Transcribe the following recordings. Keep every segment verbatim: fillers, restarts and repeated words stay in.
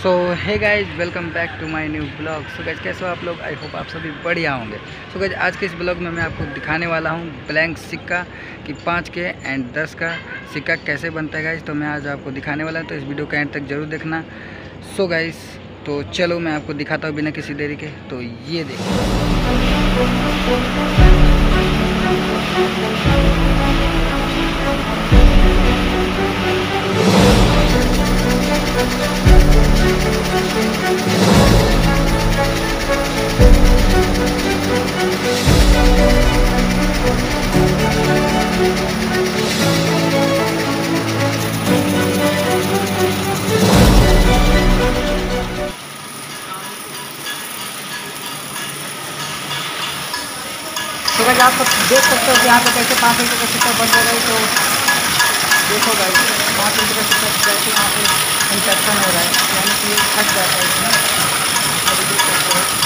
So hey guys, welcome back to my new blog. So guys, कैसे हो आप लोग? आई होप आप सभी बढ़िया होंगे। सो गाइज, आज के इस ब्लॉग में मैं आपको दिखाने वाला हूँ ब्लैंक सिक्का कि पाँच के एंड दस का सिक्का कैसे बनता है गाइज। तो मैं आज आपको दिखाने वाला हूँ, तो इस वीडियो का एंड तक जरूर देखना। सो गाइज, तो चलो मैं आपको दिखाता हूँ बिना किसी देरी के। तो ये देखो, तो गाइस आप सब देख सकते हो कि यहाँ पे कैसे पाँच रुपये का सिक्का बन रहा है। तो देखो गाइस, पाँच रुपये का सिक्का कैसे यहाँ पे इंफेक्शन हो रहा है, यानी कि ये फट जाता है इसमें। और देख सकते हो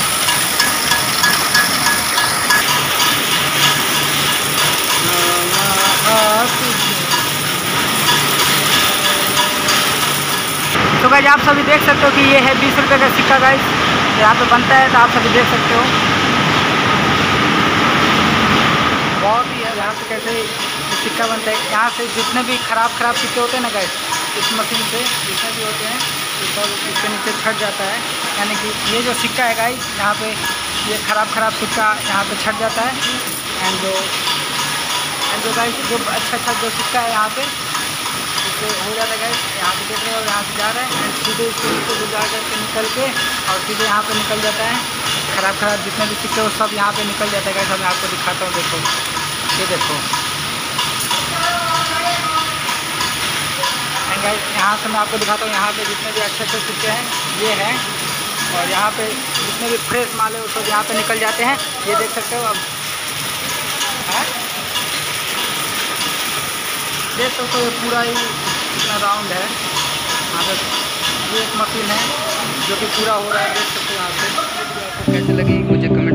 तो गाइस आप सभी देख सकते हो कि ये है बीस रुपये का सिक्का गाइस, यहाँ पे बनता है। तो आप सभी देख सकते हो बहुत ही है यहाँ पे कैसे सिक्का बनता है। यहाँ से जितने भी ख़राब ख़राब सिक्के होते हैं ना गाइस, इस मशीन से जितने भी होते हैं ये सब इसके नीचे छट जाता है। यानी कि ये जो सिक्का है गाइस, यहाँ पे ये ख़राब ख़राब सिक्का यहाँ पे छट जाता है। एंड जो एंड जो गाइस जो अच्छा अच्छा जो सिक्का है यहाँ पे इससे हो जाता है गाइस। यहाँ पे देख रहे हो, यहाँ से जा रहा है एंड सीधे इसके नीचे से जा करके निकल के और सीधे यहाँ पे निकल जाता है। ख़राब ख़राब जितने भी सिक्के वो सब यहाँ पे निकल जाता है गाइस। मैं आपको दिखाता हूँ, देखो ये देखो। एंड गाइस यहाँ से मैं आपको दिखाता हूँ, यहाँ पे जितने भी अच्छे अच्छे सिक्के हैं ये हैं। और यहाँ पे जितने भी फ्रेश माल है वो सब यहाँ पे निकल जाते हैं। ये देख सकते हो अब है, देख सकते हो ये पूरा ही इतना राउंड है। यहाँ पे ये एक मशीन है जो कि पूरा हो रहा है, देख सकते हो यहाँ पे। आपको कैसे लगी मुझे कमेंट